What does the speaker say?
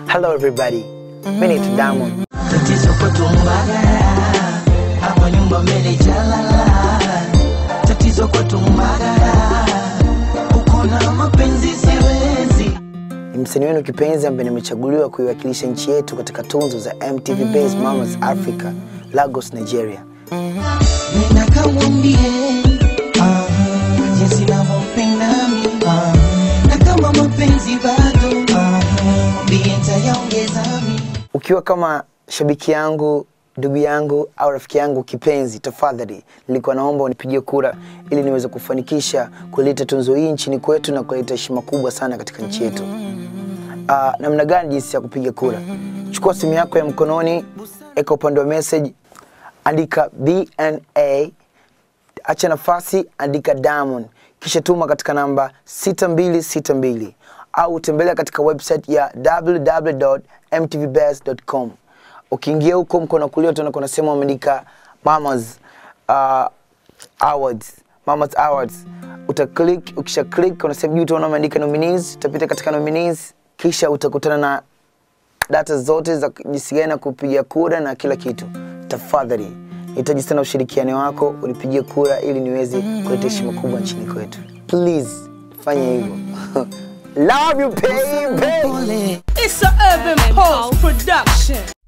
Hello everybody, mimi ni Diamond. Tatizo kwetu Mbagala, hapa nyumba mbele jalala. Tatizo kwetu Mbagala, uko na mapenzi siwezi. Ni msanii wenu kipenzi ambaye nimechaguliwa kuiwakilisha nchi yetu katika tunzo za MTV Base Mamas Africa, Lagos, Nigeria. Nenda kamwambie, jinsi ninavyopenda mimi, na kama mapenzi bado, mwambie nitayaongeza mimi. Ukiwa kama shabiki yangu, ndugu yangu au rafiki yangu kipenzi, tafadhali nilikuwa naomba unipigie kura ili niweze kufanikisha kuleta tunzo hii nchini kwetu na kuleta heshima kubwa sana katika nchi yetu. Namna gani jinsi ya kupiga kura? Chukua simu yako ya mkononi, eka upande wa message, andika BNA, acha nafasi, andika Diamond, kisha tuma katika namba 6262 au tembelea katika website ya www.mtvbase.com. Ukiingia huko mkono wa kulia utaona kuna sehemu imeandika Mamas Awards, Mamas Awards. Utaklik, ukisha click kuna sehemu juu utaona imeandika nominees, utapita katika nominees, kisha utakutana na data zote za jinsi gani kupiga kura na kila kitu. Tafadhali nahitaji sana ushirikiano wako, unipigie kura ili niweze kuleta heshima kubwa nchini kwetu. Please fanya hivyo. Love you baby. It's a Urban Pulse production.